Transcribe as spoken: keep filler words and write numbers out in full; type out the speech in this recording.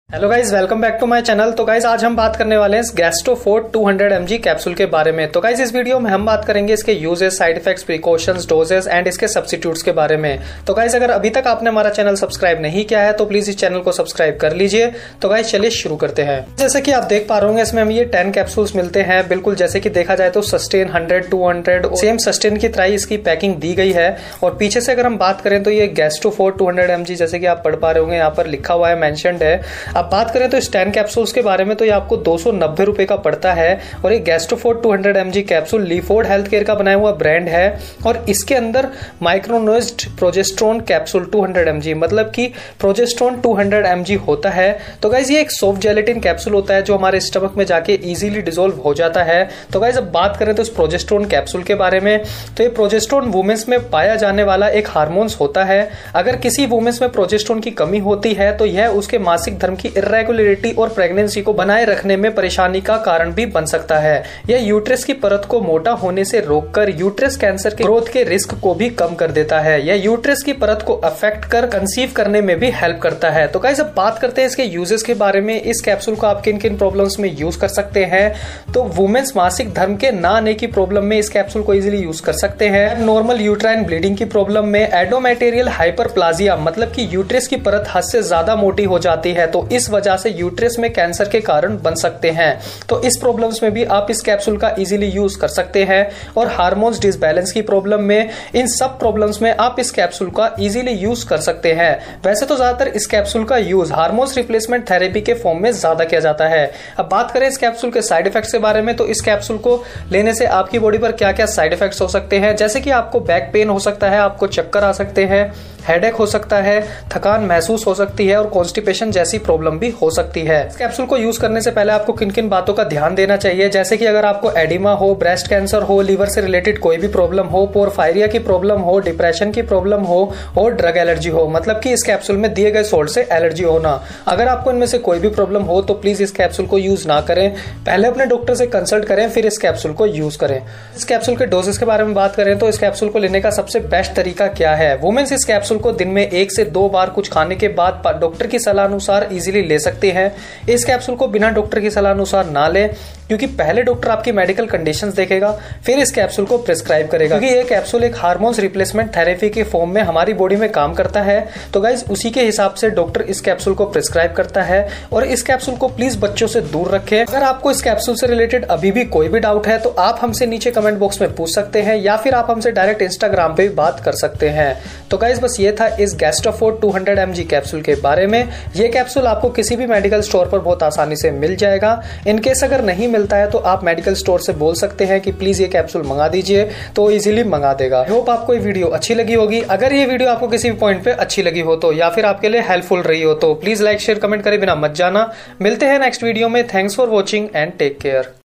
Hello guys, welcome back to my channel. तो guys आज हम बात करने वाले हैं Gastrofort two hundred M G capsule के बारे में। तो गाइज इस वीडियो में हम बात करेंगे इसके uses, side effects, precautions, doses and इसके सब्स्टिट्यूट्स के बारे में। तो गाइज अगर अभी तक आपने हमारा चैनल सब्सक्राइब नहीं किया है तो प्लीज इस चैनल को सब्सक्राइब कर लीजिए। तो गाइज चलिए शुरू करते हैं। जैसे कि आप देख पा रहे होंगे इसमें हमें ये टेन कैप्सूल्स मिलते हैं। बिल्कुल जैसे कि देखा जाए तो Susten hundred, two hundred same Susten की तरह इसकी पैकिंग दी गई है। और पीछे से अगर हम बात करें तो ये Gastrofort two hundred M G जैसे कि आप पढ़ पा रहे होंगे यहाँ पर लिखा हुआ है, मेंशन्ड है। अब बात करें तो टेन कैप्सूल्स के बारे में तो ये आपको दो सौ नब्बे रुपए का पड़ता है। और ये Gastrofort two hundred M G capsule Leeford health care का बनाया हुआ ब्रांड है। और इसके अंदर micronized progesterone capsule two hundred M G मतलब कि progesterone two hundred M G होता है। तो गाइज ये एक सॉफ्ट जेलेटिन कैप्सूल होता है जो हमारे स्टमक में जाके इजीली डिसोल्व हो जाता है। तो गाइज अब बात करें तो इस प्रोजेस्ट्रोन कैप्सूल के बारे में, तो ये प्रोजेस्ट्रोन वुमेन्स में पाया जाने वाला एक हार्मोन्स होता है। अगर किसी वुमेन्स में प्रोजेस्ट्रोन की कमी होती है तो यह उसके मासिक धर्म की इरेगुलरिटी और प्रेगनेंसी को बनाए रखने में परेशानी का कारण भी बन सकता है। यह यूट्रस की परत को मोटा होने से रोककर यूट्रस कैंसर के ग्रोथ के रिस्क को भी कम कर देता है। यह यूट्रस की परत को अफेक्ट कर कंसीव करने में भी हेल्प करता है। तो गाइस अब बात करते हैं इसके यूजेस के बारे में। इस कैप्सूल को आप किन किन प्रॉब्लम्स में यूज कर सकते हैं। तो वुमेन्स मासिक धर्म के ना आने की प्रॉब्लम में इस कैप्सूल को इजीली यूज कर सकते हैं। नॉर्मल यूट्राइन ब्लीडिंग की प्रॉब्लम में, एडोमेटेरियल हाइपरप्लाजिया मतलब कि यूट्रस की परत हद से ज्यादा मोटी हो जाती है तो इस वजह से यूट्रस में कैंसर के कारण बन सकते हैं। तो इस प्रॉब्लम्स में भी आप इस कैप्सूल का इजीली यूज कर सकते हैं। और हार्मोन्स डिसबैलेंस की प्रॉब्लम में, इन सब प्रॉब्लम्स में आप इस कैप्सूल का इजीली यूज कर सकते हैं। वैसे तो ज्यादातर इस कैप्सूल का यूज हार्मोन्स रिप्लेसमेंट थेरेपी के फॉर्म में ज्यादा किया जाता है। अब बात करें इस कैप्सूल के साइड इफेक्ट्स के बारे में, तो इस कैप्सूल को लेने से आपकी बॉडी पर क्या क्या साइड इफेक्ट्स हो सकते हैं, जैसे कि आपको बैक पेन हो सकता है, आपको चक्कर आ सकते हैं, हेडेक हो सकता है, थकान महसूस हो सकती है और कॉन्स्टिपेशन जैसी प्रॉब्लम भी हो सकती है। इस कैप्सूल को यूज करने से पहले आपको किन किन बातों का ध्यान देना चाहिए, जैसे कि अगर आपको एडिमा हो, ब्रेस्ट कैंसर हो, लीवर से रिलेटेड कोई भी प्रॉब्लम हो, पोरफायरिया की प्रॉब्लम हो, डिप्रेशन की प्रॉब्लम हो और ड्रग एलर्जी हो, मतलब कि इस कैप्सूल में दिए गए सोल्ट से एलर्जी होना। अगर आपको इनमें से कोई भी प्रॉब्लम हो तो प्लीज इस कैप्सूल को यूज ना करें। पहले अपने डॉक्टर से कंसल्ट करें फिर इस कैप्सूल को यूज करें। इस कैप्सूल के डोजेस के बारे में बात करें तो इस कैप्सूल को लेने का सबसे बेस्ट तरीका क्या है। वुमेन्स इस कैप्सूल को दिन में एक से दो बार कुछ खाने के बाद डॉक्टर की सलाह अनुसार इजीली ले सकते हैं। इस कैप्सूल को बिना डॉक्टर की सलाह अनुसार ना ले, क्योंकि पहले डॉक्टर आपकी मेडिकल कंडीशंस देखेगा फिर इस कैप्सूल को प्रिस्क्राइब करेगा। क्योंकि ये कैप्सूल एक हार्मोन्स रिप्लेसमेंट थेरेपी के फॉर्म में हमारी बॉडी में काम करता है। तो गाइज उसी के हिसाब से डॉक्टर इस कैप्सूल को प्रिस्क्राइब करता है। और इस कैप्सूल को प्लीज बच्चों से दूर रखें। अगर आपको इस कैप्सूल से रिलेटेड अभी भी कोई भी डाउट है तो आप हमसे नीचे कमेंट बॉक्स में पूछ सकते हैं या फिर आप हमसे डायरेक्ट इंस्टाग्राम पे भी बात कर सकते हैं। तो गाइज बस ये था इस Gastrofort two hundred M G capsule के बारे में। ये कैप्सूल आपको किसी भी मेडिकल स्टोर पर बहुत आसानी से मिल जाएगा। इनकेस अगर नहीं मिलता है तो आप मेडिकल स्टोर से बोल सकते हैं कि प्लीज ये कैप्सूल मंगा दीजिए, तो इजीली मंगा देगा। आई होप आपको ये वीडियो अच्छी लगी होगी। अगर ये वीडियो आपको किसी भी पॉइंट पे अच्छी लगी हो तो या फिर आपके लिए हेल्पफुल रही हो तो प्लीज लाइक शेयर कमेंट करे बिना मत जाना। मिलते हैं नेक्स्ट वीडियो में। Thanks for watching and take care.